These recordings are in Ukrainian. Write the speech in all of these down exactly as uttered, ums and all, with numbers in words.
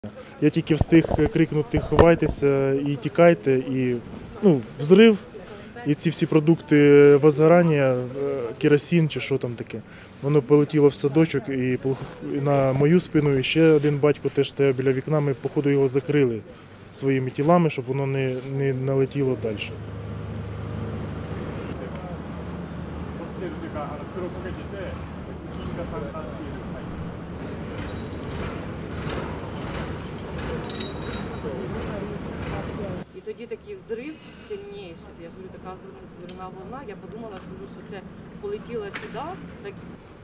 Я тільки встиг крикнути «ховайтеся» і «тікайте», і ну, взрив, і ці всі продукти возгорання, керосин чи що там таке. Воно полетіло в садочок і на мою спину, і ще один батько теж стояв біля вікна, ми, походу, його закрили своїми тілами, щоб воно не, не налетіло далі. І тоді такий взрив сильніший, я ж говорю, така зоряна волна, я подумала, що, що це полетіло сюди. Так...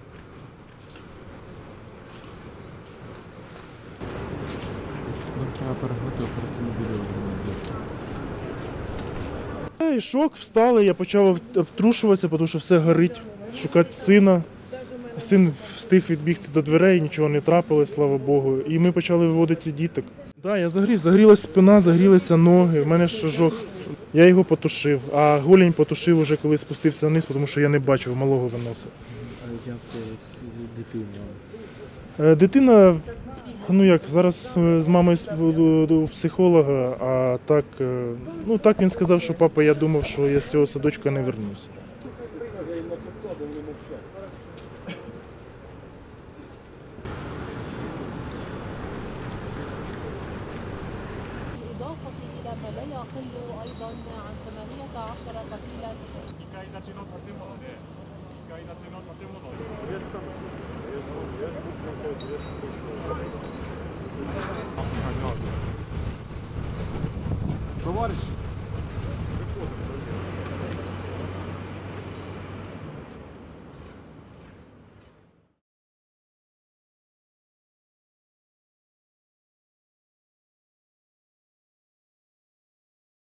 І шок, встали, я почав обтрушуватися, тому що все горить, шукати сина. Син встиг відбігти до дверей, нічого не трапилось, слава Богу. І ми почали виводити діток. Так, да, я загрів, загрілась спина, загрілися ноги, в мене шожок. Я його потушив, а голень потушив уже, коли спустився вниз, тому що я не бачив, малого виносив. А як дитина? Дитина, ну як, зараз з мамою у психолога, а так, ну так він сказав, що папа, я думав, що я з цього садочка не вернусь. بالإضافة إلى ما لا يقل أيضا عن ثمانية عشر قتيلا. Товарищ!